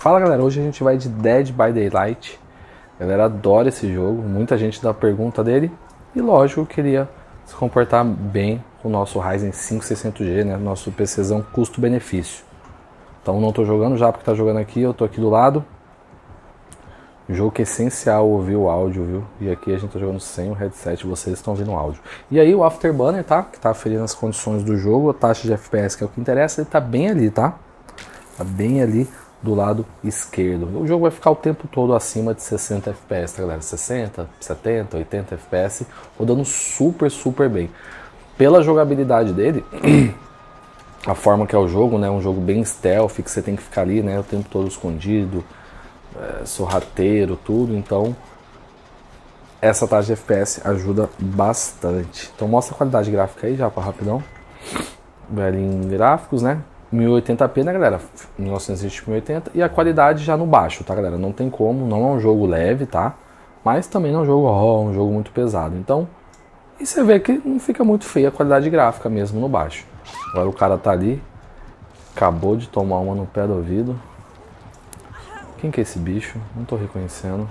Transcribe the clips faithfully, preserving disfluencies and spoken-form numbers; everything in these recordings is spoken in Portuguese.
Fala galera, hoje a gente vai de Dead by Daylight. A galera adora esse jogo, muita gente dá pergunta dele. E lógico, queria se comportar bem com o nosso Ryzen cinco seiscentos G, né? Nosso PCzão custo-benefício. Então não estou jogando já porque tá jogando aqui, eu tô aqui do lado. Jogo que é essencial ouvir o áudio, viu? E aqui a gente tá jogando sem o headset, vocês estão ouvindo o áudio. E aí o Afterburner, tá? Que tá aferindo as condições do jogo, a taxa de F P S que é o que interessa, ele tá bem ali, tá? Tá bem ali do lado esquerdo. O jogo vai ficar o tempo todo acima de sessenta F P S, tá galera? sessenta, setenta, oitenta F P S, rodando super, super bem. Pela jogabilidade dele, a forma que é o jogo, né? Um jogo bem stealth, que você tem que ficar ali, né? O tempo todo escondido. É, sorrateiro, tudo, então essa taxa de F P S ajuda bastante. Então mostra a qualidade gráfica aí já para rapidão. Vai ali em gráficos, né? mil e oitenta p, né galera? mil novecentos e vinte por mil e oitenta, e a qualidade já no baixo, tá galera? Não tem como, não é um jogo leve, tá? Mas também não é um jogo, oh, um jogo muito pesado. Então, e você vê que não fica muito feia a qualidade gráfica mesmo no baixo. Agora o cara tá ali, acabou de tomar uma no pé do ouvido. Quem que é esse bicho? Não tô reconhecendo.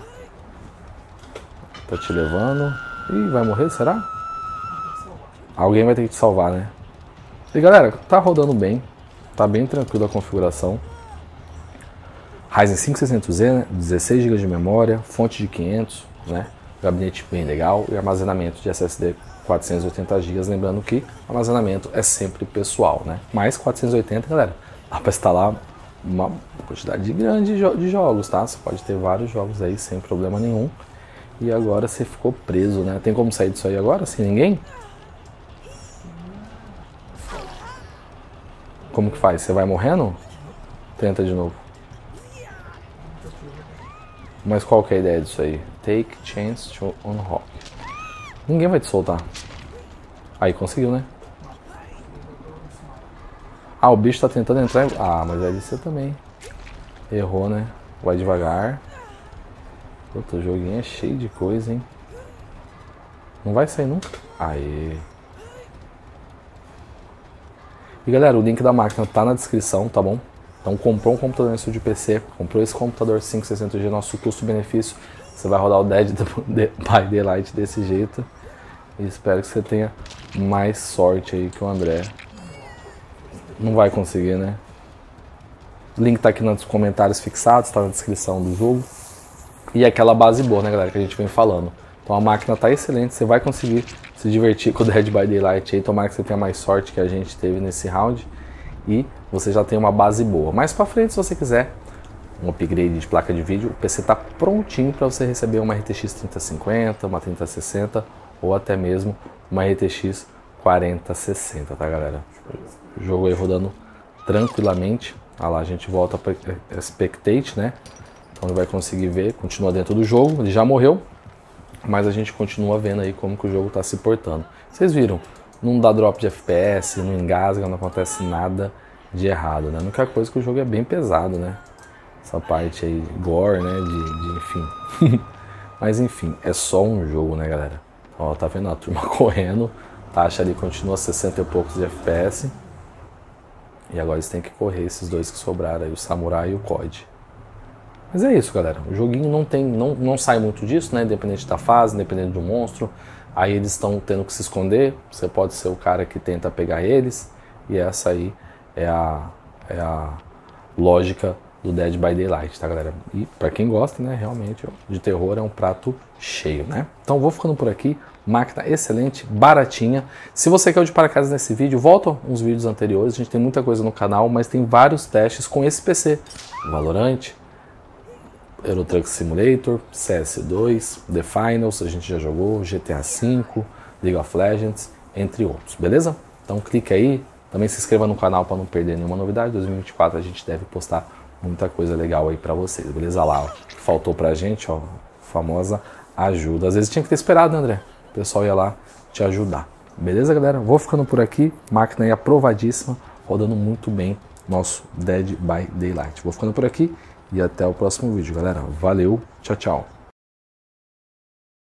Tá te levando. Ih, vai morrer, será? Alguém vai ter que te salvar, né? E galera, tá rodando bem. Tá bem tranquilo a configuração. Ryzen cinco seiscentos Z, né? dezesseis gigas de memória, fonte de quinhentos, né? Gabinete bem legal e armazenamento de S S D quatrocentos e oitenta gigas. Lembrando que armazenamento é sempre pessoal, né? Mais quatrocentos e oitenta, galera, dá pra instalar uma quantidade grande de jogos, tá? Você pode ter vários jogos aí sem problema nenhum. E agora você ficou preso, né? Tem como sair disso aí agora sem ninguém? Como que faz? Você vai morrendo? Tenta de novo. Mas qual que é a ideia disso aí? Take chance to unlock. Ninguém vai te soltar. Aí conseguiu, né? Ah, o bicho tá tentando entrar em... Ah, mas aí você também errou, né? Vai devagar. Outro joguinho é cheio de coisa, hein? Não vai sair nunca. Aê. E galera, o link da máquina tá na descrição, tá bom? Então comprou um computador nesse de P C, comprou esse computador cinco seiscentos G, nosso custo-benefício, você vai rodar o Dead by Daylight desse jeito. E espero que você tenha mais sorte aí que o André. Não vai conseguir, né? O link tá aqui nos comentários fixados, tá na descrição do jogo. E aquela base boa, né, galera, que a gente vem falando. Então a máquina tá excelente, você vai conseguir se divertir com o Dead by Daylight aí. Tomara que você tenha mais sorte que a gente teve nesse round. E você já tem uma base boa. Mais pra frente, se você quiser um upgrade de placa de vídeo, o P C tá prontinho para você receber uma R T X trinta cinquenta, uma trinta sessenta ou até mesmo uma R T X quarenta sessenta, tá, galera? O jogo aí rodando tranquilamente. Ah lá, a gente volta para Spectate, né? Então ele vai conseguir ver, continua dentro do jogo. Ele já morreu, mas a gente continua vendo aí como que o jogo está se portando. Vocês viram? Não dá drop de F P S, não engasga, não acontece nada de errado, né? A única coisa é que o jogo é bem pesado, né? Essa parte aí, gore, né? De, de enfim. Mas enfim, é só um jogo, né, galera? Ó, tá vendo a turma correndo. Taxa ali continua sessenta e poucos de F P S. E agora eles têm que correr, esses dois que sobraram aí, o Samurai e o C O D. Mas é isso, galera. O joguinho não tem, não, não sai muito disso, né? Independente da fase, independente do monstro. Aí eles estão tendo que se esconder. Você pode ser o cara que tenta pegar eles. E essa aí é a, é a lógica do Dead by Daylight, tá, galera? E pra quem gosta, né? Realmente, de terror é um prato cheio, né? Então vou ficando por aqui. Máquina excelente, baratinha. Se você quer o de paraquedas nesse vídeo, volta uns vídeos anteriores. A gente tem muita coisa no canal, mas tem vários testes com esse P C. Valorant, Euro Truck Simulator, C S dois, The Finals, a gente já jogou, G T A cinco, League of Legends, entre outros, beleza? Então clique aí, também se inscreva no canal para não perder nenhuma novidade. dois mil e vinte e quatro a gente deve postar muita coisa legal aí para vocês, beleza? Lá, ó, faltou pra gente, ó, famosa ajuda. Às vezes tinha que ter esperado, né, André? O pessoal ia lá te ajudar. Beleza, galera? Vou ficando por aqui. Máquina aí aprovadíssima, rodando muito bem nosso Dead by Daylight. Vou ficando por aqui e até o próximo vídeo, galera. Valeu, tchau, tchau.